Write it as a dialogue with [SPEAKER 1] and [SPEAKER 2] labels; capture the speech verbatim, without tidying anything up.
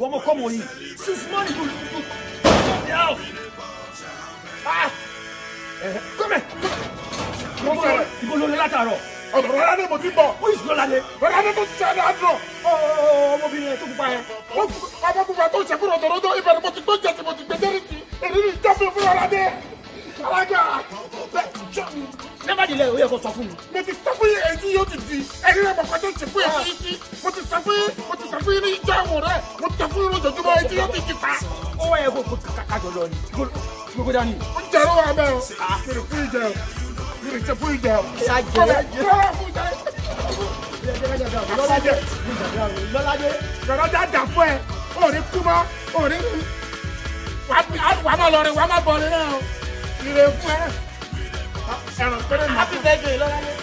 [SPEAKER 1] Come on, come on. Since morning, you you out. Ah, come here. Come on. You go lola látàárọ̀.
[SPEAKER 2] Ọ̀dọ̀ rárá ni mo ti bọ̀.
[SPEAKER 1] Who is lola de?
[SPEAKER 2] Rárá ni mo ti ṣe àdúrà.
[SPEAKER 1] Oh, ọmọbìnrin tó pupa yẹn.
[SPEAKER 2] Ọmọ pupa tó ṣe fún ọ̀dọ̀rọ̀dọ̀ ibẹ̀ ni mo ti gbé jẹ tí mo ti gbé jẹ́rìí sí. Èdè ní ìjọba fún ọ̀rọ̀ adé. Alága.
[SPEAKER 1] Never delay, ó yẹ kó sọ fún mi.
[SPEAKER 2] Mo ti sọ fún yín èyí tí yóò ti di. Ẹni rẹ̀ mọ̀ kọ́tọ́ ti fún èyí sí. Mo ti sọ fún yín, mo ti sọ fún yín ní ìjọ àwọn rẹ̀. Mo ti sọ fún yín lójoojúmọ́ èyí tí yóò ti di pa.
[SPEAKER 1] Ó wáyé kó kájọ lọ ni. Gbogbo dání.
[SPEAKER 2] Ó jẹ́ ló wà bẹ́ẹ̀ o. Kìrì fún ìjẹ o. Kìrì ṣe fún ìjẹ o.
[SPEAKER 1] Ìyá jẹ ẹ jẹ.
[SPEAKER 2] Lọ́ládé.
[SPEAKER 1] Lọ́ládé.
[SPEAKER 2] Lọ́ládé dà fún ẹ. O ò ní kú mọ́. O ò ní kú. Wàá má lọ rẹ̀, wàá má bọ̀ rẹ̀ náà o. Kìrì fún ẹ. Ẹ̀rọ péré mọ́.
[SPEAKER 1] Happy birthday, Lọ́ládé.